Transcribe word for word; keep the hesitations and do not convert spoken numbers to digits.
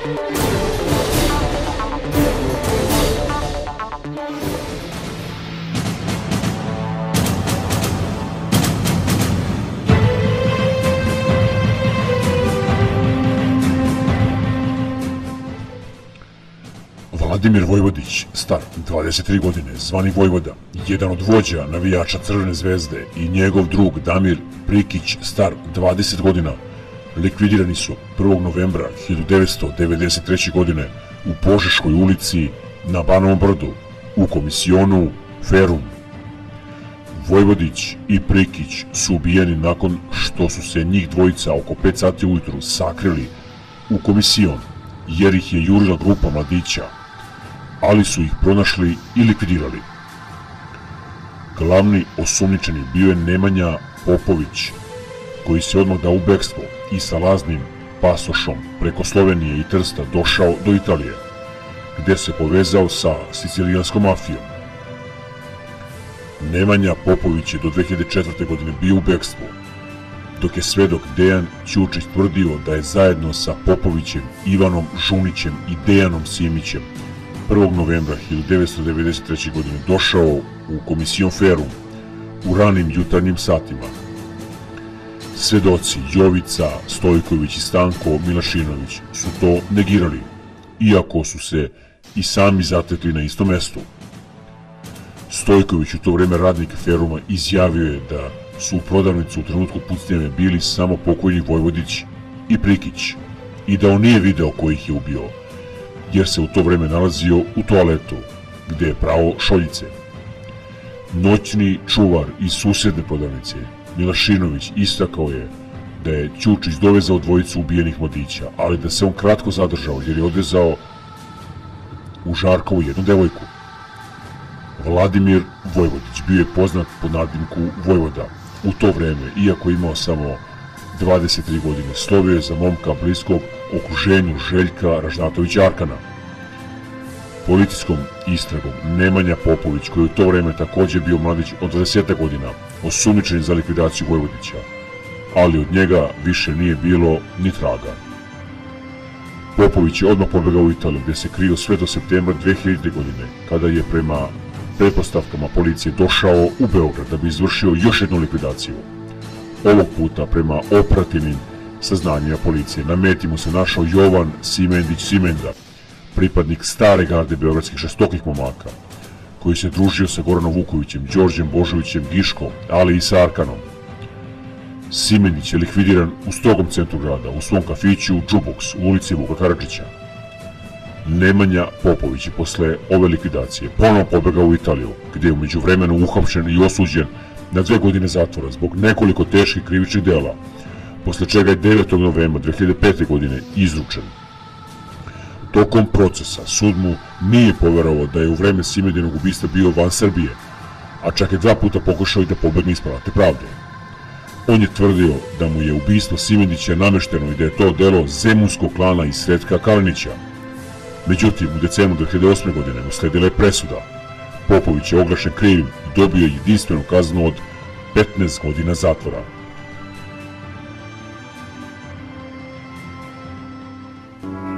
Vladimir Vojvodić, star dvadeset tri godine, zvani Vojvoda, jedan od vođa navijača Crvene zvezde, i njegov drug Damir Prikić, star dvadeset godina, likvidirani su prvog novembra hiljadu devetsto devedeset treće. godine u Požeškoj ulici na Banovom Brdu, u komisionu Ferum. Vojvodić i Prikić su ubijeni nakon što su se njih dvojica oko pet sati ujutru sakrili u komisijom, jer ih je jurila grupa mladića, ali su ih pronašli i likvidirali. Glavni osumnjičeni bio je Nemanja Popović, koji se odmah dao u bekstvo i sa laznim pasošom preko Slovenije i Trsta došao do Italije, gde se povezao sa sicilijanskom mafijom. Nemanja Popović je do dve hiljade četvrte. godine bio u bekstvu, dok je svedok Dejan Ćučić tvrdio da je zajedno sa Popovićem, Ivanom Žunićem i Dejanom Simićem prvog novembra hiljadu devetsto devedeset treće. godine došao u komisijon Ferum u ranim jutarnjim satima. Svedoci Jovica Stojković i Stanko Milašinović su to negirali, iako su se i sami zatekli na istom mestu. Stojković, u to vreme radnik Feruma, izjavio je da su u prodavnicu u trenutku pucnjave bili samo pokojni Vojvodić i Prikić i da on nije video ko ih je ubio, jer se u to vreme nalazio u toaletu, gde je prao šoljice. Noćni čuvar iz susedne prodavnice, Milašinović, istakao je da je Ćučić dovezao dvojicu ubijenih mladića, ali da se on kratko zadržao jer je odvezao u Žarkovu jednu devojku. Vladimir Vojvodić bio je poznat pod nadimku Vojvoda u to vreme, iako je imao samo dvadeset tri godine, slovio je za momka bliskog okruženju Željka Ražnatovića Arkana. Policijskom istragom Nemanja Popović, koji je u to vreme takođe bio mladić od dvadeset godina, osumnjičen za likvidaciju Vojvodića, ali od njega više nije bilo ni traga. Popović je odmah pobegao u Italiju, gde se krio sve do septembra dve hiljade. godine, kada je prema pretpostavkama policije došao u Beograd da bi izvršio još jednu likvidaciju. Ovog puta, prema operativnim saznanjima policije, na meti mu se našao Jovan Simendić Simenda, pripadnik stare garde beogradskih šestokih momaka, koji se družio sa Goranom Vukovićem, Đorđem Božovićem Giškom, ali i sa Arkanom. Simendić je likvidiran u strogom centru grada, u svom kafiću Džuboks u ulici Vuka Karadžića. Nemanja Popović je posle ove likvidacije ponovo pobegao u Italiju, gde je u međuvremenu uhapšen i osuđen na dve godine zatvora zbog nekoliko teških krivičnih dela, posle čega je devetog novembra dve hiljade pete. godine izručen. Tokom procesa sud mu nije poverovao da je u vreme Simedinog ubistva bio van Srbije, a čak je dva puta pokušao i da pobegne iz palate pravde. On je tvrdio da mu je ubistvo Simendića namešteno i da je to delo zemunskog klana iz Sretka Kalinića. Međutim, u decembru dve hiljade osme. godine usledila je presuda. Popović je oglašen krivim i dobio jedinstvenu kaznu od petnaest godina zatvora.